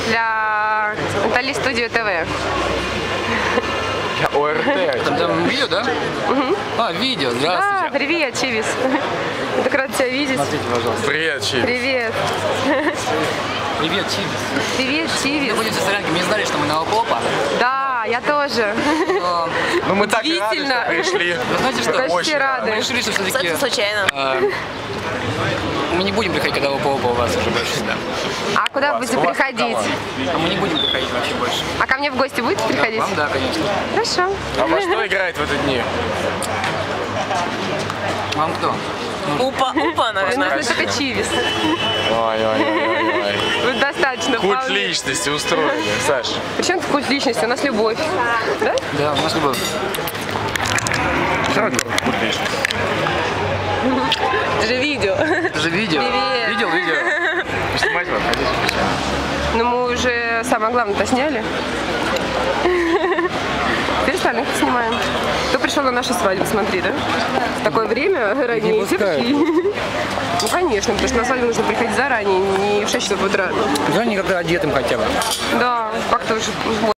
для Натали Студио ТВ. ОРТ. Там видео, да? Угу. А, видео, здравствуйте. Да, привет, Чивис. Так рад тебя видеть. Смотрите, пожалуйста. Привет, Чивис. Привет. Привет, Чивис. Привет, Чивис. Мы ходим со стоянки, мы не знали, что мы на Опопа. Да, я тоже. Ну мы так и рады, что пришли. Вы знаете, что? Почти рады. Мы решили, что все-таки... случайно. Мы не будем приходить, когда Опопа у вас уже больше, да. А куда будете приходить? А мы не будем приходить вообще больше. А ко мне в гости будете приходить? Вам, да, конечно. Хорошо. А во что играет в эти дни? Вам кто? Упа, Мне наверное. нужно только Чивис. Ой. Вот достаточно. Культ вполне. личности устроили, Саш. Причем тут культ личности? У нас любовь. Да? Да, у нас любовь. Что такое культ личности? Это же видео. Это же видео. Привет. Видео. Снимать вас, хотите? Но мы уже самое главное-то сняли. Теперь остальных снимаем. Кто пришел на нашу свадьбу, смотри, да? В такое время ранее все пришли. Ну, конечно, потому что на свадьбу нужно приходить заранее, не в 6 часов утра. Звони, когда одетым хотя бы. Да, как-то уже